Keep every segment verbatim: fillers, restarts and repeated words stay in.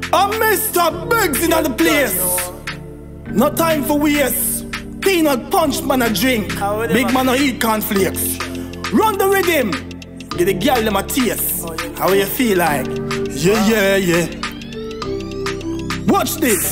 I'm Mister Biggz in the place. No time for waste. Peanut punch man a drink. Big man a eat cornflakes. Run the rhythm. Get the girl them a taste. How you feel like? Yeah, yeah, yeah. Watch this.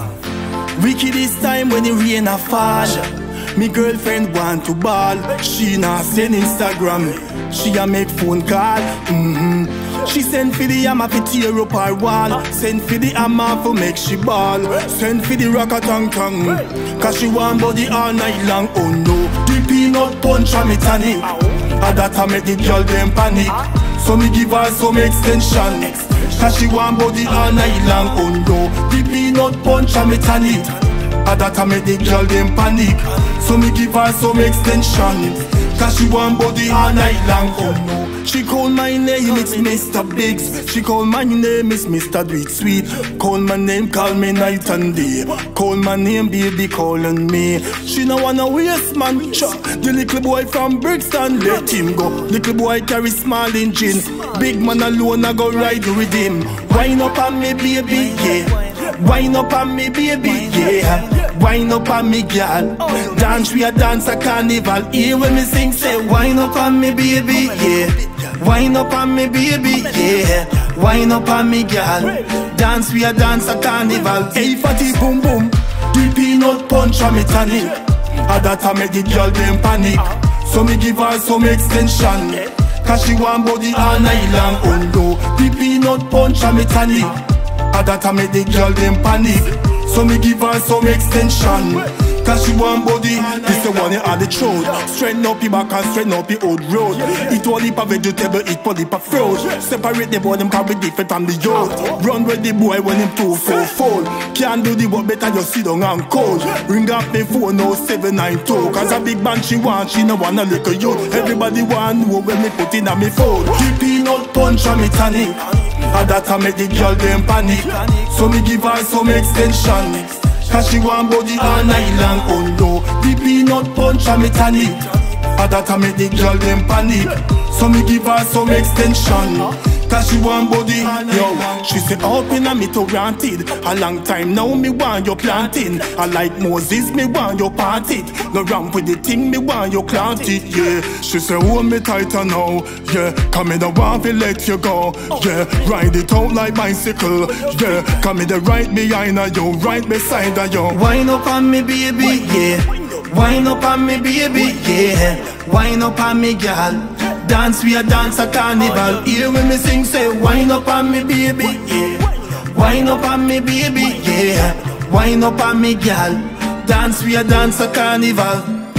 Wicked this time when the rain a fall. Me girlfriend want to ball. She not send Instagram. She a make phone call. Mm-hmm. She send for the hammer for tear up her wall. Send for the hammer for make she ball. Send for the rock a tong tong. Cause she want body all night long. Oh no. The peanut punch a me tonic. And that a make the girl them panic. So me give her some extension. Cause she want body all night long. Oh no. The peanut punch a me tonic. And that a make the girl them panic. So me give her some extension. Cause she want body all night long. Oh no. She call my name, it's Mister Biggz. She call my name, it's Mister Do It Sweet. Call my name, call me night and day. Call my name, baby, calling me. She no wanna waste man, cha. The little boy from Brixton, let him go. Little boy carry small engine. Big man alone, I go ride with him. Wind up on me, baby, yeah. Wind up on me, baby, yeah. Wind up on me, girl. Dance, we a dance a carnival. Hear when me sing, say wind up on me, baby, yeah. Wind up on me, baby, yeah. Wind up on me, girl. Dance, we a dance a carnival. Hey, fatty boom boom. The peanut punch a me tonic. And that a make the girl them panic. So me give her some extension. Cause she want body all night long. Oh no. The peanut punch a me tonic. And that a make the girl them panic. So me give her some extension. Cause she want body, this the one you on the throat. Straighten up your back and straighten up your old road. Eat all heap of vegetable, eat all heap of fruit. Separate the boy, them can be different from the youth. Run with the boy when him too full full. Can't do the work better, just sit down and cold. Ring up me phone now seven nine two. Cause a big band she want, she no want a little youth. Everybody want know when me put in on me phone. The peanut punch on me tonic. And that a make the girl them panic. So me give her some extension. Cause she want body all night long. Oh no. The peanut punch a me tonic. And that a make the girl them panic. So me give her some extension. Cause she want body, yo. She say open and me to granted. A long time now me want you planting. I like Moses, me want you parted. No wrong with the thing, me want you plant it, yeah. She say hold me tighter now, yeah. Come in the want to let you go, yeah. Ride it out like bicycle, yeah. Come in the right behind her, you, right beside her, yo. Wind up on me, baby, yeah. Wind up on me, baby, yeah. Wind up on me, girl. Dance, we a dance a carnival. Hear when me sing, say wind up on me, baby, yeah. Wind up on me, baby, yeah. Wind up on me, girl. Dance, we a dance a carnival.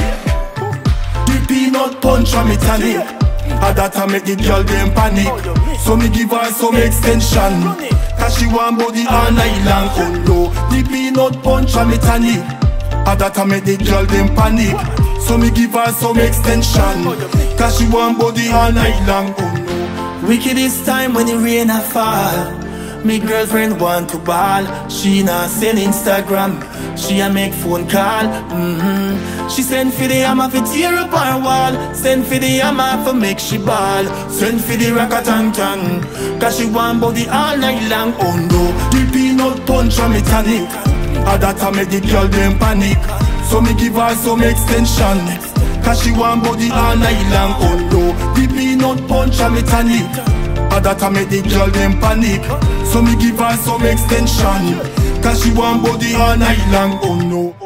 The peanut punch on me tonic. And that a make the girl them panic. So me give her some extension. Cause she want body all night long. Oh no. The peanut punch on me tonic. And that a make the girl them panic. So me give her some extension. Cause she want body all night long. Oh no. Wicked this time when the rain a fall. Me girlfriend want to ball. She not send Instagram. She a make phone call. Mm-hmm. She send for the hammer for tear up her wall. Send for the hammer for make she ball. Send for the rock a tong tong. Cause she want body all night long. Oh no. The peanut punch a me tonic. And that a make the girl them panic. So me give her some extension. Cause she want body all night long. Oh no. The peanut punch a me tonic. And that a make the girl them panic. So me give her some extension. Cause she want body all night long. Oh no.